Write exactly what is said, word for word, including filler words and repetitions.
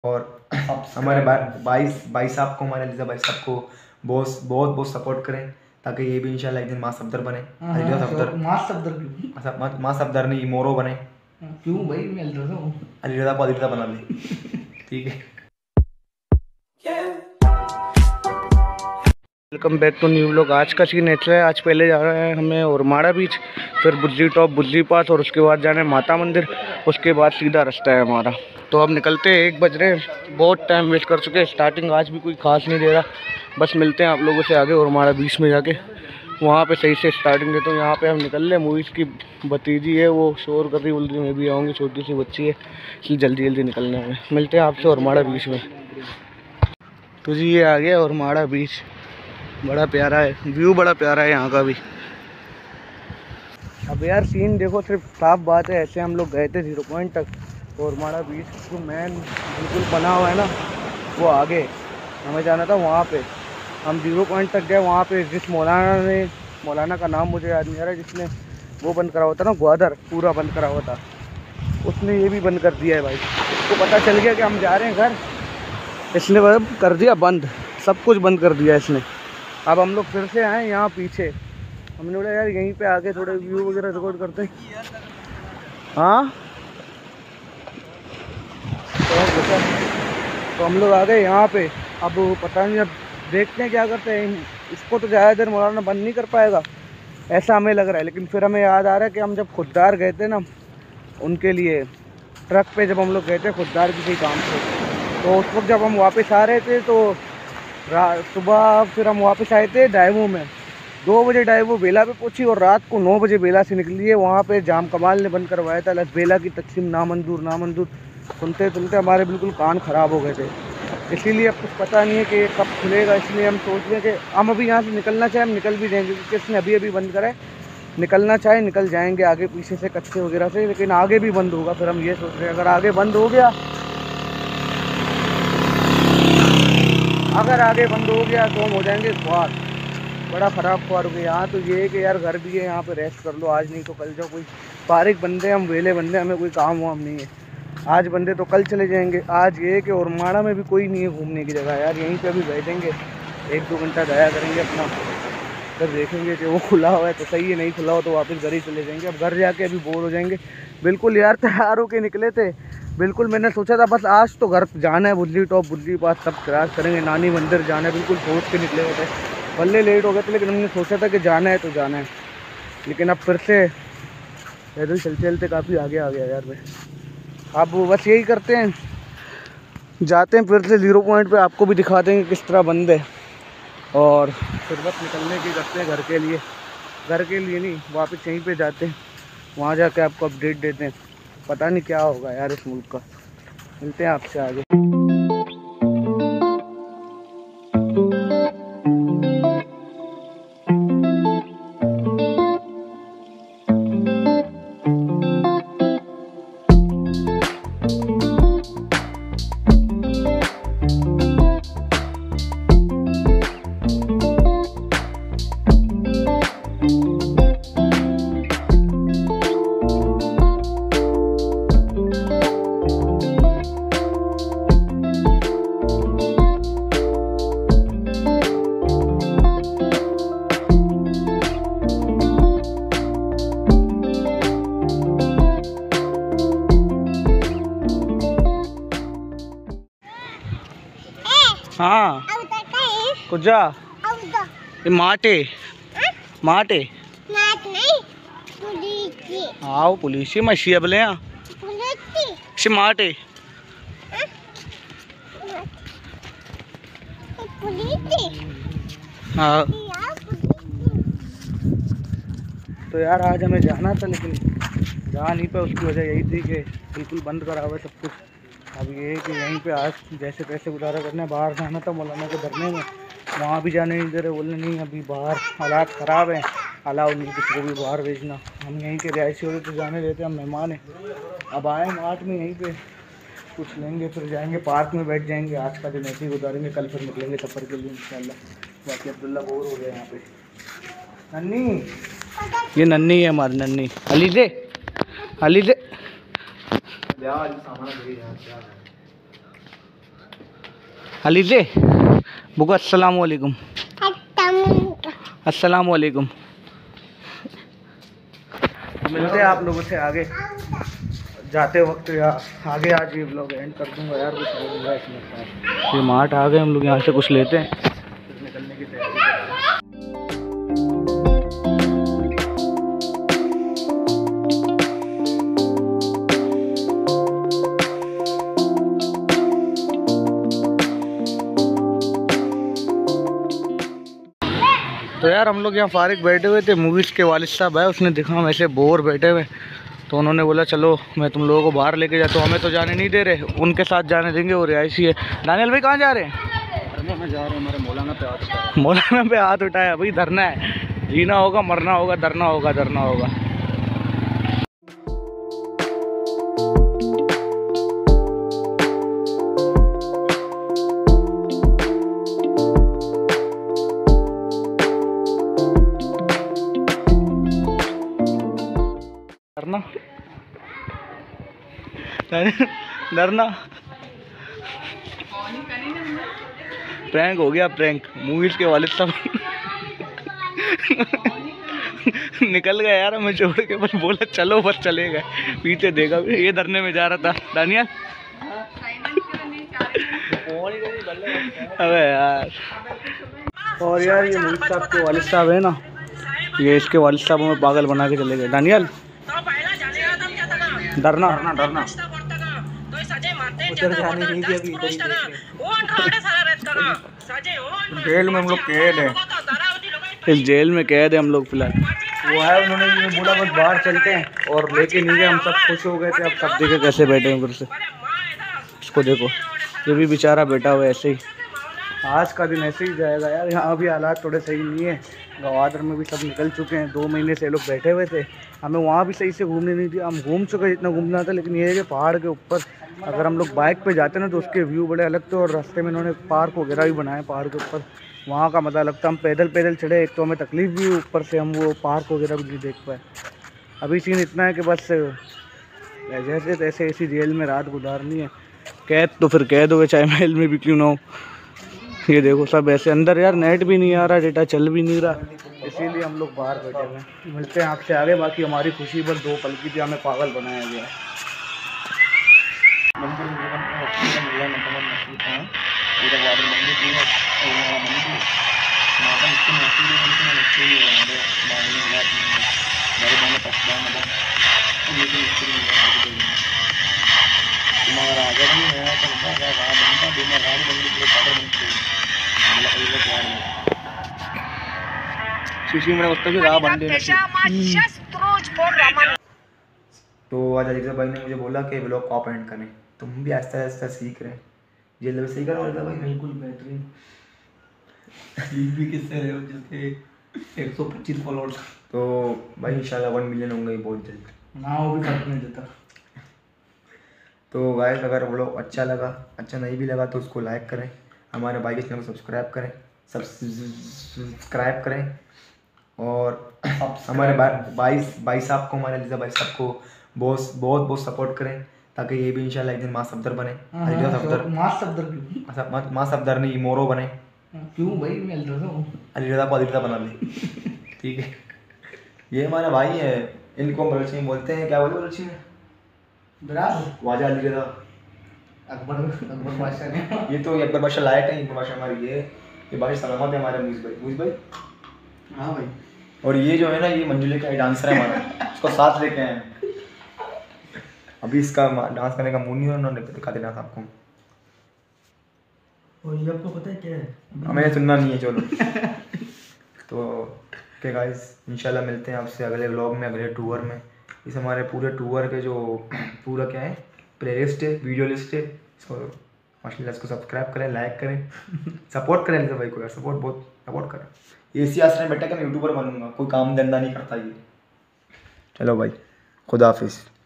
और हमारे भाई भाई साहब को, हमारे अलीजा भाई साहब को बहुत बहुत बहुत सपोर्ट करें ताकि ये भी इंशाल्लाह एक दिन माँ सफदर बने। अलीजा सफदर, माँ सफदर क्यों? माँ माँ सफदर नहीं, मोरो बने। क्यों भाई, मैं अलीजा हूँ। अलीजा को अलीजा बना ले। ठीक है। Welcome back to new vlog. आज का सीन ऐसा है, आज पहले जा रहे हैं हमें ओरमाड़ा बीच, फिर बुजली टॉप, बुजली पास, और उसके बाद जाना है माता मंदिर, उसके बाद सीधा रास्ता है हमारा। तो अब निकलते हैं, एक बज रहे हैं, बहुत टाइम वेस्ट कर चुके हैं। स्टार्टिंग आज भी कोई खास नहीं दे रहा, बस मिलते हैं आप लोगों से आगे ओरमाड़ा बीच में जाके, वहाँ पे सही से स्टार्टिंग देता हूँ। यहाँ पे हम निकल रहे हैं, मूवीज़ की भतीजी है वो शोर कर रही, बोल रही मैं भी आऊँगी, छोटी सी बच्ची है, इसलिए जल्दी जल्दी निकलने में। मिलते हैं आपसे ओरमाड़ा बीच में। तो जी ये आ गया ओरमाड़ा बीच, बड़ा प्यारा है, व्यू बड़ा प्यारा है यहाँ का भी। अब यार सीन देखो, सिर्फ साफ बात है, ऐसे हम लोग गए थे जीरो पॉइंट तक, ओरमाड़ा बीच जो मैन बिल्कुल बना हुआ है ना, वो आगे हमें जाना था वहाँ पे। हम जीरो पॉइंट तक गए, वहाँ पे जिस मौलाना ने, मौलाना का नाम मुझे याद नहीं आ रहा, जिसने वो बंद करा हुआ था ना, ग्वादर पूरा बंद करा हुआ था, उसने ये भी बंद कर दिया है भाई। उसको पता चल गया कि हम जा रहे हैं घर, इसने कर दिया बंद, सब कुछ बंद कर दिया इसने। अब हम लोग फिर से आए यहाँ पीछे, हमने बोला यार यहीं पे आके थोड़े व्यू वगैरह रिकॉर्ड करते हैं। हाँ तो, तो हम लोग आ गए यहाँ पे। अब पता नहीं, अब देखते हैं क्या करते हैं। इसको तो ज़्यादा देर मौलाना बंद नहीं कर पाएगा ऐसा हमें लग रहा है, लेकिन फिर हमें याद आ रहा है कि हम जब खुददार गए थे ना, उनके लिए ट्रक पे जब हम लोग गए थे खुददार किसी काम से, तो उस वक्त जब हम वापस आ रहे थे तो सुबह फिर हम वापस आए थे डाइवो में, दो बजे डाइवो बेला पे पहुंची, और रात को नौ बजे बेला से निकली है। वहाँ पे जाम कमाल ने बंद करवाया था, बेला की तकसीम नामंजूर नामंजूर सुनते सुनते हमारे बिल्कुल कान ख़राब हो गए थे। इसीलिए अब कुछ पता नहीं है कि कब खुलेगा, इसलिए हम सोच रहे हैं कि हम अभी यहाँ से निकलना चाहे हम निकल भी जाएंगे, क्योंकि इसने अभी अभी बंद करा है। निकलना चाहे निकल जाएंगे आगे पीछे से कच्चे वगैरह से, लेकिन आगे भी बंद होगा। फिर हम ये सोच रहे हैं अगर आगे बंद हो गया अगर आगे बंद हो गया तो हम हो जाएंगे ख्वार, बड़ा ख़राब ख्वार हो गया। यहाँ तो ये है कि यार घर भी है, यहाँ पे रेस्ट कर लो, आज नहीं तो कल जाओ। कोई फारिग बंदे हम, वेले बंदे, हमें कोई काम वाम नहीं है। आज बंदे तो कल चले जाएंगे। आज ये है कि ओरमाड़ा में भी कोई नहीं है घूमने की जगह यार, यहीं पे अभी बैठेंगे, एक दो घंटा जाया करेंगे अपना, फिर देखेंगे कि वो खुला हुआ है तो सही है, नहीं खुला हो तो वापस घर ही चले जाएंगे। अब घर जाके अभी बोर हो जाएंगे बिल्कुल। यार तैयार होके निकले थे बिल्कुल, मैंने सोचा था बस आज तो घर जाना है, बुजली टॉप बुजली पास सब क्रॉस करेंगे, नानी मंदिर जाना है, बिल्कुल सोच के निकले हुए थे। भले लेट हो गए थे, लेकिन हमने सोचा था कि जाना है तो जाना है। लेकिन अब फिर से पैदल चलते चलते काफ़ी आगे आ गया यार भाई। अब बस यही करते हैं, जाते हैं फिर से ज़ीरो पॉइंट पे, आपको भी दिखा देंगे किस तरह बंद है, और फिर बस निकलने की करते हैं घर के लिए। घर के लिए नहीं, वापस यहीं पे जाते हैं, वहाँ जाके आपको अपडेट देते हैं। पता नहीं क्या होगा यार इस मुल्क का। मिलते हैं आपसे आगे। हाँ कुजा ये माटे माटे आओ पुलिस मछी बोले माटे हाँ। तो यार आज हमें जाना था, लेकिन जा नहीं पाया। उसकी वजह यही थी कि बिल्कुल बंद करा हुआ है सब कुछ। अब ये है कि यहीं पे आज जैसे तैसे गुजारा करना है। बाहर जाना था मौलाना के धरने में, वहाँ भी जाने नहीं दे रहे, बोलने नहीं अभी बाहर हालात ख़राब हैं, अलाउ नहीं किसी को भी बाहर भेजना। हम यहीं के रिहायशी होते तो जाने देते, हम मेहमान हैं। अब आए मार्ट में, यहीं पे कुछ लेंगे, फिर जाएंगे पार्क में बैठ जाएंगे। आज का दिन ऐसे ही गुजारेंगे, कल फिर निकलेंगे सफ़र के लिए इंशाल्लाह। बाकी अब्दुल्ला बोर हो गया यहाँ पे। नन्नी, ये नन्नी है हमारी नन्नी। अली से अली से अलीजे बुको अस्सलाम वालेकुम। अस्सलाम वालेकुम। मिलते हैं आप लोगों से आगे जाते वक्त या आगे। आज ये ब्लॉग एंड कर दूंगा यार, कुछ बोलूँगा इसमें। ये मार्ट आ गए हम लोग, यहाँ से कुछ लेते हैं फिर निकलने की तैयारी कर रहे हैं। तो यार हम लोग यहाँ फारिग बैठे हुए थे, मूवीज़ के वालिद साहब है, उसने देखा हम ऐसे बोर बैठे हुए तो उन्होंने बोला चलो मैं तुम लोगों को बाहर लेके जाता हूँ। हमें तो जाने नहीं दे रहे, उनके साथ जाने देंगे, वो रिहायशी है। दानियल भाई कहाँ जा रहे हैं? मैं जा रहे हैं हमारे मौलाना पे हाथ उठाया। मौलाना पे हाथ उठाया भाई, धरना है, जीना होगा मरना होगा, धरना होगा धरना होगा। डरना डरना प्रैंक हो गया, प्रैंक। मूवीज के वालिद साहब निकल गया यार हमें छोड़ के, बस बोला चलो, बस चले गए। पीछे देखा ये धरने में जा रहा था दानियल। अबे यार, और यार ये मूवीज साहब के वालिद साहब है ना, ये इसके वालिद साहब हमें पागल बना के चले गए। दानियल डरना डरना डरना उधर जाने नहीं दिया अभी, जेल में हम लोग कैद है, इस जेल में कैद है हम लोग फिलहाल। वो है उन्होंने ये बोला बस बाहर चलते हैं और लेके नहीं गए, हम सब खुश हो गए थे। अब सब देखे कैसे बैठे हैं उधर से, इसको देखो, ये भी बेचारा बैठा हुआ ऐसे ही। आज का दिन ऐसे ही जाएगा यार। यहाँ भी हालात थोड़े सही नहीं है, गवादर में भी सब निकल चुके हैं। दो महीने से लोग बैठे हुए थे, हमें वहाँ भी सही से घूमने नहीं दिया। हम घूम चुके जितना घूमना था, लेकिन ये है कि पहाड़ के ऊपर अगर हम लोग बाइक पे जाते ना तो उसके व्यू बड़े अलग थे, और रास्ते में इन्होंने पार्क वगैरह भी बनाए पहाड़ के ऊपर, वहाँ का मज़ा लगता। हम पैदल पैदल चढ़े, एक तो हमें तकलीफ़ भी, ऊपर से हम वो पार्क वगैरह भी नहीं देख पाए। अभी सीन इतना है कि बस जैसे तैसे ऐसी जेल में रात गुजारनी है। कैद तो फिर कैद हो गए, चाहे महल में भी क्यों ना हो। ये देखो सब ऐसे अंदर, यार नेट भी नहीं आ रहा, डेटा चल भी नहीं रहा, इसीलिए हम लोग बाहर बैठे हुए हैं। मिलते हैं आपसे आगे। बाकी हमारी खुशी बस दो पल की थी, हमें पागल बनाया गया है। तो आज अलीजा भाई ने मुझे बोला कि ब्लॉग को आप एंड करें, तो हम भी आहिस्ता आहिस्ता सीख रहे हैं। जेल में सीख रहा हूँ भाई, बिल्कुल बेहतरीन। भी किससे रहे हो जिसके एक सौ पच्चीस फॉलोअर्स। तो भाई इंशाल्लाह वन मिलियन होंगे बहुत जल्द ना, वो भी फर्क नहीं देता। तो गाइस अगर ब्लॉग अच्छा लगा, अच्छा नहीं भी लगा तो उसको लाइक करें, हमारे भाई के चैनल को सब्सक्राइब करें, सब्सक्राइब करें। और हमारे भाई भाई साहब को, हमारे अलीजा भाई साहब को बहुत बहुत बहुत सपोर्ट करें, ताकि ये भी इंशाल्लाह एक दिन माँ सफदर बने। अलीजा सफदर, माँ सफदर क्यों? माँ सफदर नहीं, मोरो बने। क्यों भाई, मैं अलीजा को अलीजा बना ले। ठीक है, ये हमारे भाई है, इनको हम बलोची में बोलते हैं। क्या बोले बलोची में? वाजा अलीजा अकबर अकबर बादशाह ने। ये तो अकबर बादशाह लायक है, अकबर बादशाह हमारी ये ये बादशाह सलामत है हमारे मूस भाई। मूस भाई हाँ भाई। और ये जो है ना, ये मंजुले का डांसर है हमारा, इसको साथ लेके आए हैं। अभी इसका डांस करने का मूड नहीं है, उन्होंने दिखा देना था आपको। और ये आपको पता है क्या है? हमें सुनना नहीं है, चलो। तो के गाइस इंशाल्लाह मिलते हैं आपसे अगले व्लॉग में, अगले टूर में। इस हमारे पूरे टूर के जो पूरा क्या है प्ले लिस्ट है, वीडियो लिस्ट है, इसको माशाल्लाह इसको सब्सक्राइब करें, लाइक करें, सपोर्ट करें अलीजा भाई को यार, सपोर्ट बहुत सपोर्ट करें। ये इसी आसरे में बैठा कि मैं यूट्यूबर बनूंगा, कोई काम धंधा नहीं करता ये। चलो भाई, खुदा हाफिज़।